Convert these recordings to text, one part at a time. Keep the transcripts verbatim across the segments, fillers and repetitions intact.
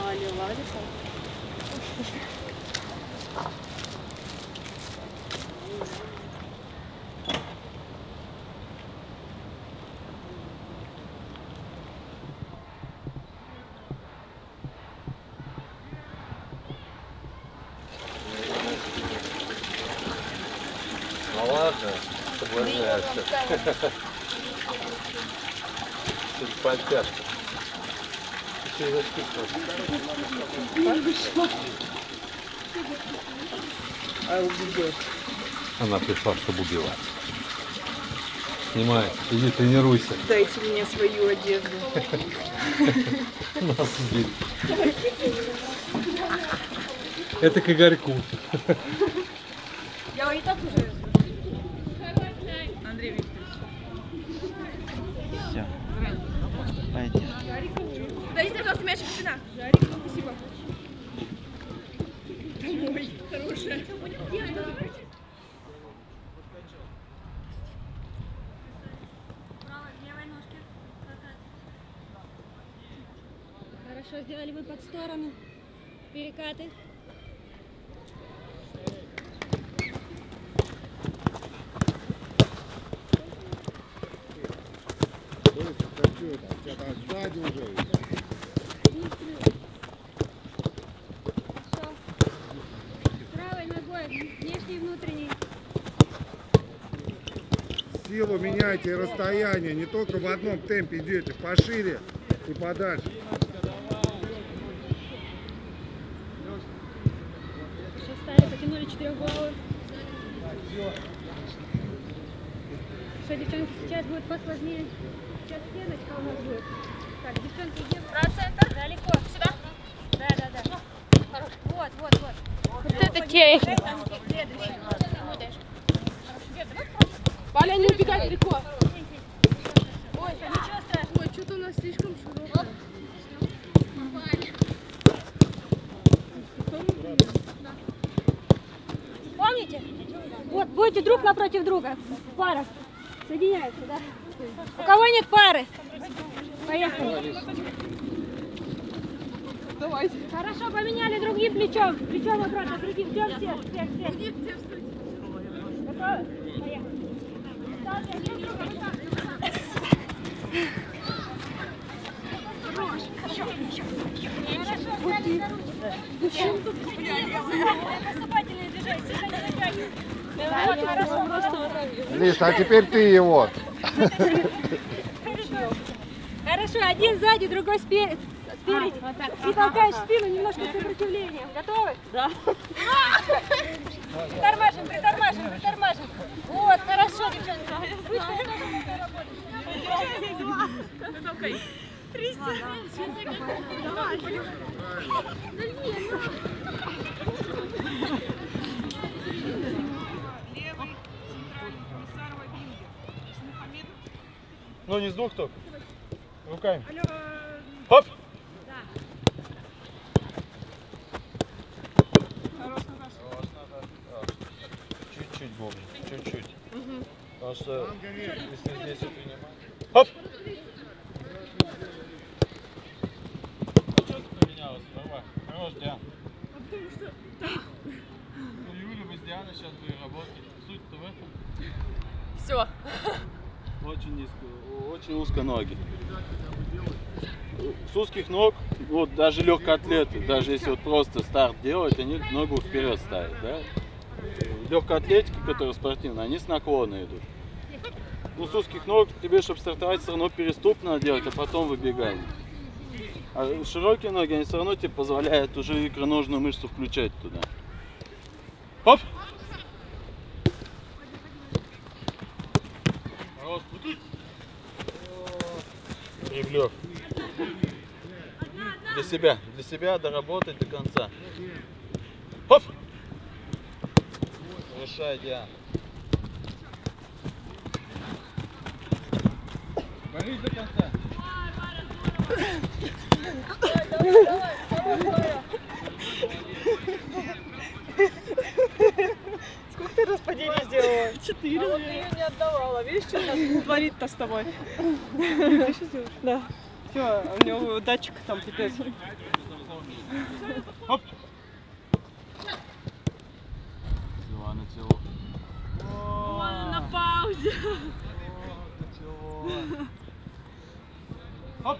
Валя, Валя. Ну ладно, соблазняешься. Через подтяжку. Еще и зашкипнул. А убьет. Она пришла, чтобы убивать. Снимай, иди тренируйся. Дайте мне свою одежду. Нас сбили. Это к Игорьку. Я и так уже. Андрей Викторович. Все. Пойдем. Дайте, пожалуйста, мячик сюда. Спасибо. Ой, хорошая. Хорошо, сделали выпад в сторону. Перекаты. Сзади уже. Хорошо. Правой ногой, внешней и внутренней. Силу меняйте, расстояние, не только в одном темпе идете, пошире и подальше. Хорошо стали, потянули четырехголовый. Что, девчонки, сейчас будет посложнее. Сейчас стеночка у нас будет. Так, девчонки, идем. Процентов. Далеко. Сюда? Да, да, да. Хорошо. Вот, вот, вот. Вот это техника. Следующий. Валя, не убегай далеко. Ой, ничего страшного. Ой, что-то у нас слишком широко. Помните? Вот, будете друг напротив друга. В парах. Соединяются, да? У кого нет пары? Поехали. Давайте. Хорошо, поменяли другим плечом. Плечом обратно, другим. Ждем всех, всех, всех. Готовы? Поехали. Хорош. Хорошо. Поступательные движения. Сильно не натягивай. Вот, хорошо. Лиз, а теперь ты его. Хорошо, один сзади, другой спереди. Спереди. И толкаешь спину, немножко сопротивления. Готовы? Да. Притормаживаем, притормаживаем, притормаживаем. Вот, хорошо, девчонки. Толкай. Ну не с двух только. Руками. Хоп! Чуть-чуть глубже, чуть-чуть. Угу. Потому что если здесь это не... Хоп! А что ты поменялась? Давай. Хорош, Диана. А потому что... У Юли вы с Дианой сейчас бы работали. Суть-то в этом. Все. Очень низко, очень узко ноги. С узких ног, вот даже легкоатлеты, даже если вот просто старт делать, они ногу вперед ставят, да? Легкоатлетики, которые спортивные, они с наклона идут. Ну, с узких ног тебе, чтобы стартовать, все равно переступ надо делать, а потом выбегание. А широкие ноги, они все равно тебе позволяют уже икроножную мышцу включать туда. Хоп! Привлек. Для себя, для себя доработать до конца. Хоп! Решай, Диана. Борись до конца. Сколько ты раз падений сделала? Четыре. А вот ты ее не отдавала. Видишь, что она творит-то с тобой? Ты что сделаешь? Да. Все, у него датчик там пипец. Оп! Взяла на тело. Он на паузе. Оп!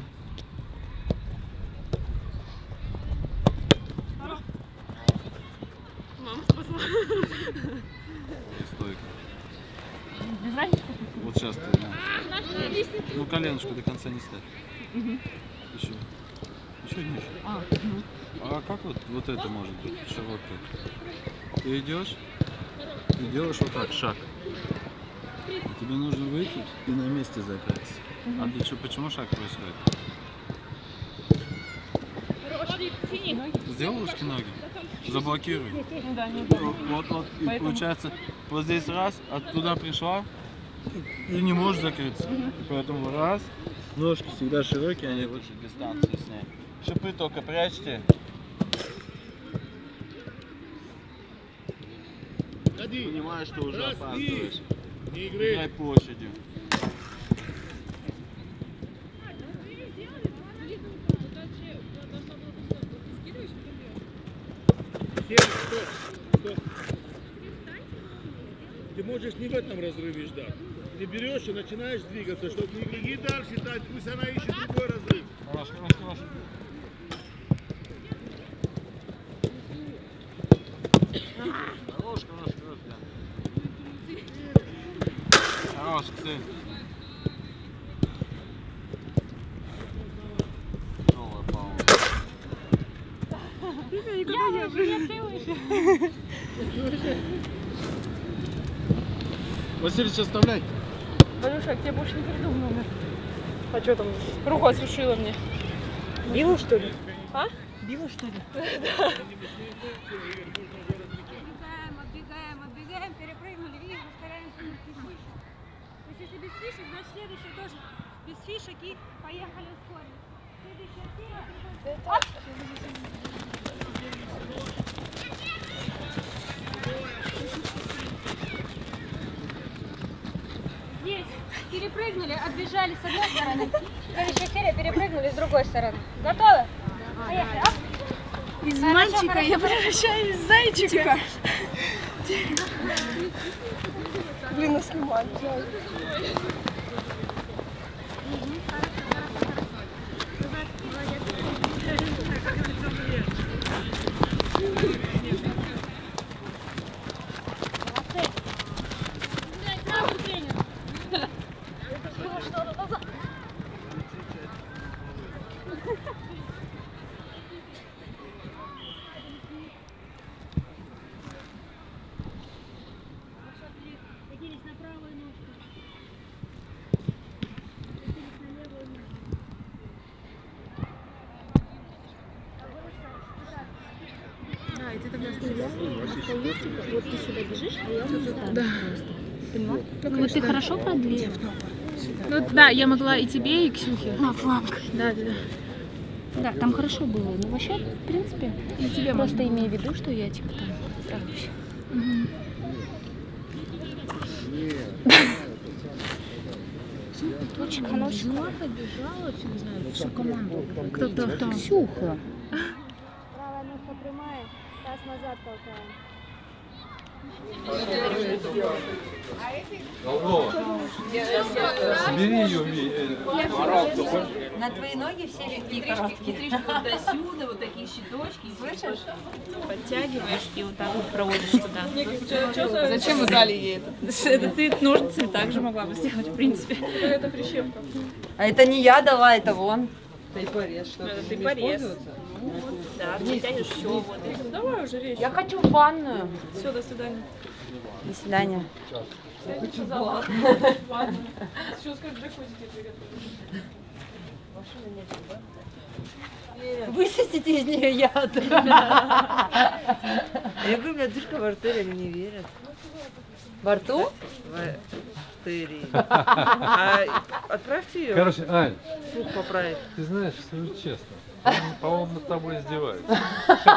Мама спасла. Стойка. Без разницы. Вот сейчас ты, да. Ну, коленочку до конца не ставь. Угу. Еще. Еще ниже. А, угу. А как вот, вот это может быть? Широкое. Ты идешь и делаешь вот так, шаг. Тебе нужно выйти и на месте закрыться. Угу. А для чего, почему шаг происходит? Сделай русские ноги. Заблокируй. Да, не Вот, вот, и поэтому... получается, вот здесь раз, оттуда пришла, и не можешь закрыться. Угу. И поэтому раз, ножки всегда широкие, они лучше дистанцию с ней. Шипы только прячьте. Понимаешь, что уже опаздываешь. Играй площадью. Ты можешь не в этом разрыве ждать. Ты берешь и начинаешь двигаться, чтобы не беги дальше дать, пусть она ищет другой разрыв. Хорош, хорош, хорош. Хорош, хорош, хорош, да. Хорош, цель. Тяжелая пауза. Я выше, нет, ты выше. Василич, оставляй. Валюша, я к тебе больше не приду в номер. А что там? Руку осушила мне. Била, что ли? А? Била, что ли? Отбегаем, отбегаем, отбегаем, перепрыгнули, видишь, ускоряемся на фишек. То есть если без фишек, значит следующий тоже без фишек и поехали ускорить. Следующая серия. Здесь перепрыгнули, отбежали с одной стороны. Следующая серия перепрыгнули с другой стороны. Готовы? Поехали. Оп. Из Хорошо, мальчика хорошо. я превращаюсь в зайчика. Блин, нас снимали. Садились на правую ножку. Садились на левую ножку. Да, и ты тогда остаешься. Вот ты сюда бежишь, а я вот сюда. Да. Поняла? Вот ты хорошо продлил? Ну да, я могла и тебе, и Ксюхе. На фланг. Да, да, да. Да, там хорошо было. Ну вообще, в принципе, И тебе просто имею в виду, что я типа там стараюсь. Угу. Очень хороший. побежала, не знаю, всю команду. Кто, кто, кто? Ксюха. Правая ножка прямая, таз назад толкаем. Бери ее, На твои ноги все легкие короткие. Хитришь вот до сюда, вот такие щиточки. Слышишь? Подтягиваешь и вот так вот проводишь туда. Зачем вы дали ей это? Это ты ножницы так же могла бы сделать, в принципе. Это прищепка. А это не я дала, это вон. Это ты порез. Да, ты тянешь все. Вот. Давай уже речь. Я хочу в ванную. Все, до свидания. До свидания. Сейчас как джакузи приготовили. Высосите из нее яд. Я говорю, у меня дырка в артерии, они не верят. Во рту? В артерии. А отправьте ее. Короче, Ань, Слух поправить. ты знаешь, скажу честно, по-моему, над тобой издеваются.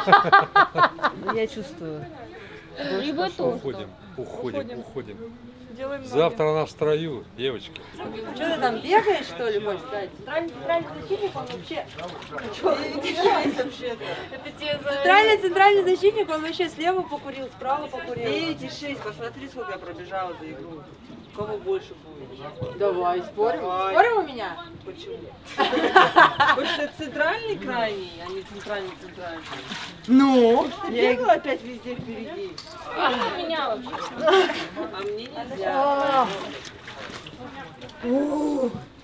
Ну, я чувствую. Либо то. Уходим, уходим, уходим. делаем ноги. Завтра она в строю, девочки. Что ты там бегаешь, что ли, хочешь сказать? Центральный, центральный защитник, он вообще... Что вообще-то? Центральный, центральный защитник, он вообще слева покурил, справа покурил. девять и шесть, посмотри, сколько я пробежала за игру. Кого больше будет? Давай, спорим. Давай. Спорим у меня? Почему? Потому что центральный крайний, а не центральный центральный. Ну? Ты бегала опять везде впереди. А у меня вообще. А мне нельзя.